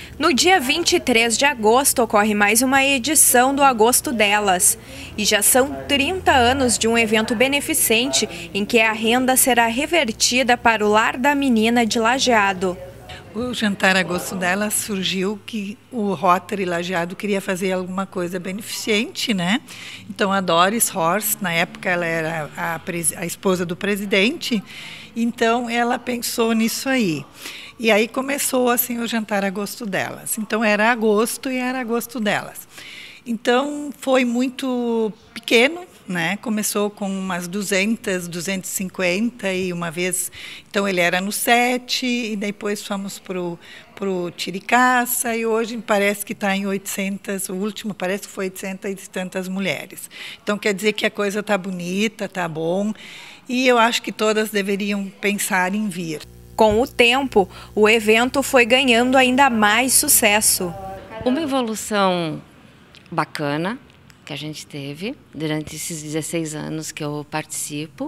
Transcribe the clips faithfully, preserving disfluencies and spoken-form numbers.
No dia vinte e três de agosto ocorre mais uma edição do Agosto Delas. E já são trinta anos de um evento beneficente em que a renda será revertida para o Lar da Menina de Lajeado. O Jantar Agosto Delas surgiu que o Rotary Lajeado queria fazer alguma coisa beneficente, né? Então a Doris Horst, na época ela era a, a esposa do presidente, então ela pensou nisso aí. E aí começou assim o Jantar Agosto Delas. Então era agosto e era Agosto Delas. Então foi muito pequeno, né? Começou com umas duzentas, duzentas e cinquenta e uma vez, então ele era no sete e depois fomos pro pro Tiricaça e hoje parece que está em oitocentas, o último parece que foi oitocentas e tantas mulheres. Então quer dizer que a coisa está bonita, está bom e eu acho que todas deveriam pensar em vir. Com o tempo, o evento foi ganhando ainda mais sucesso. Uma evolução bacana que a gente teve durante esses dezesseis anos que eu participo,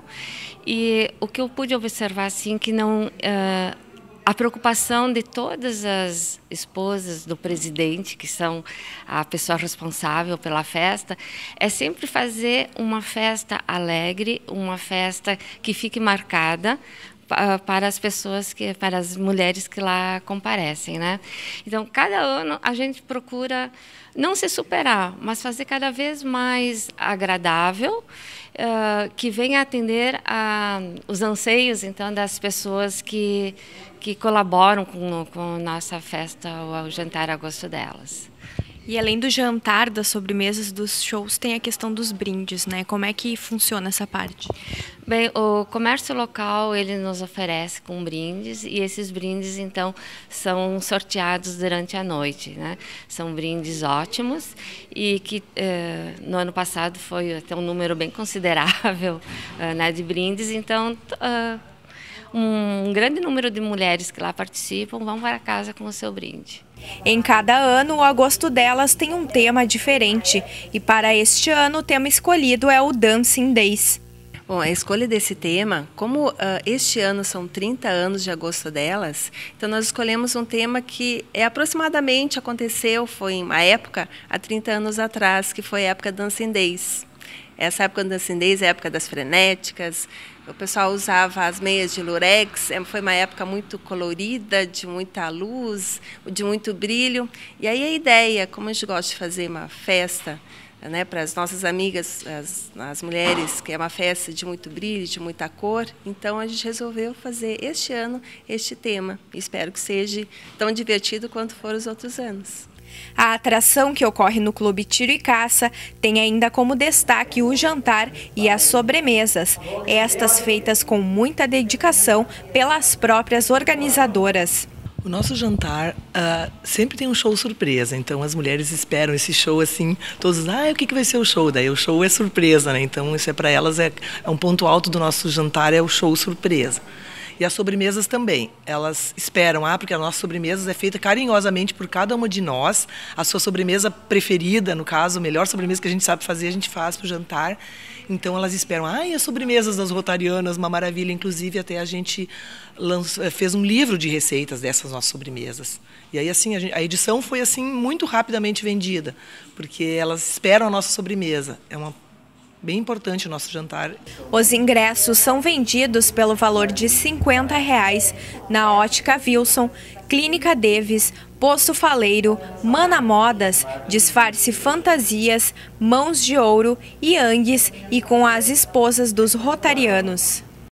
e o que eu pude observar assim que não uh, a preocupação de todas as esposas do presidente, que são a pessoa responsável pela festa, é sempre fazer uma festa alegre, uma festa que fique marcada para as pessoas, que, para as mulheres que lá comparecem, né? Então, cada ano a gente procura não se superar, mas fazer cada vez mais agradável, uh, que venha atender a, os anseios, então, das pessoas que, que colaboram com, com a nossa festa, o Jantar Agosto Delas. E além do jantar, das sobremesas, dos shows, tem a questão dos brindes, né? Como é que funciona essa parte? Bem, o comércio local, ele nos oferece com brindes e esses brindes, então, são sorteados durante a noite, né? São brindes ótimos e que eh, no ano passado foi até um número bem considerável eh, né, de brindes, então uh, um grande número de mulheres que lá participam vão para casa com o seu brinde. Em cada ano, o Agosto Delas tem um tema diferente e para este ano o tema escolhido é o Dancing Days. Bom, a escolha desse tema, como uh, este ano são trinta anos de Agosto Delas, então nós escolhemos um tema que é aproximadamente aconteceu, foi em uma época, há trinta anos atrás, que foi a época Dancing Days. Essa época do Dancing Days é a época das frenéticas, o pessoal usava as meias de lurex, foi uma época muito colorida, de muita luz, de muito brilho. E aí a ideia, como a gente gosta de fazer uma festa, né, para as nossas amigas, as, as mulheres, que é uma festa de muito brilho, de muita cor, então a gente resolveu fazer este ano este tema. Espero que seja tão divertido quanto foram os outros anos. A atração que ocorre no Clube Tiro e Caça tem ainda como destaque o jantar e as sobremesas, estas feitas com muita dedicação pelas próprias organizadoras. O nosso jantar uh, sempre tem um show surpresa, então as mulheres esperam esse show assim, todos, ah, o que, que vai ser o show? Daí o show é surpresa, né? Então isso é para elas, é, é um ponto alto do nosso jantar, é o show surpresa. E as sobremesas também, elas esperam, ah, porque a nossa sobremesa é feita carinhosamente por cada uma de nós, a sua sobremesa preferida, no caso, a melhor sobremesa que a gente sabe fazer, a gente faz para o jantar. Então elas esperam, ah, e as sobremesas das rotarianas, uma maravilha, inclusive até a gente lançou, fez um livro de receitas dessas nossas sobremesas. E aí assim, a, gente, a edição foi assim muito rapidamente vendida, porque elas esperam a nossa sobremesa, é uma bem importante o nosso jantar. Os ingressos são vendidos pelo valor de cinquenta reais na Ótica Wilson, Clínica Davis, Poço Faleiro, Mana Modas, Disfarce Fantasias, Mãos de Ouro, Yangues e com as esposas dos rotarianos.